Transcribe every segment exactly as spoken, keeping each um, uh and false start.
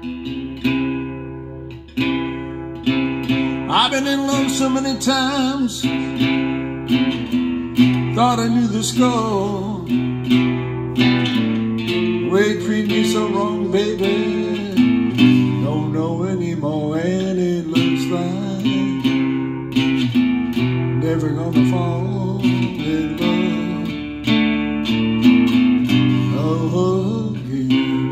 I've been in love so many times, thought I knew the score. Way treat me so wrong, baby, don't know anymore. And it looks like never gonna fall in love again.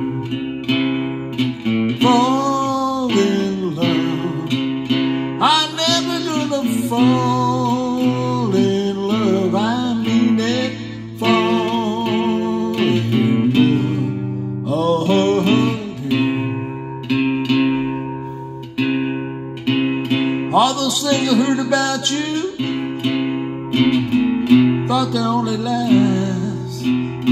Fall in love, I'm never gonna fall in love. I mean it, fall in love again. All those things I heard about you, thought they only last.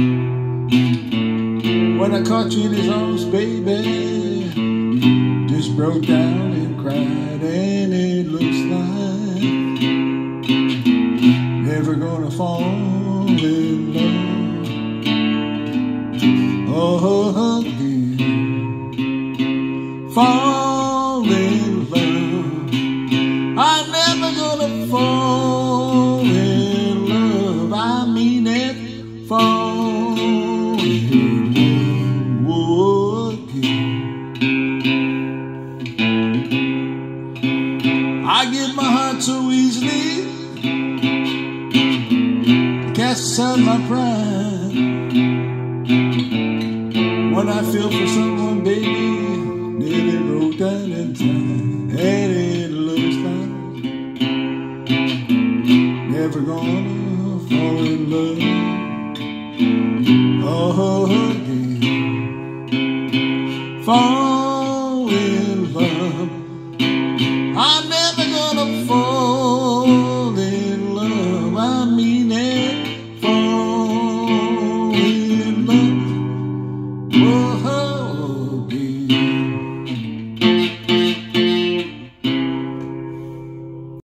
When I caught you in his arms, baby, just broke down and cried. And it looks like never gonna fall in love again. Fall in love, I'm never gonna fall in love. I mean it, fall in love again. I give my heart so easily, cast aside my pride. When I feel for someone, baby, nearly broke down in time. And it looks like never gonna fall in love again. Fall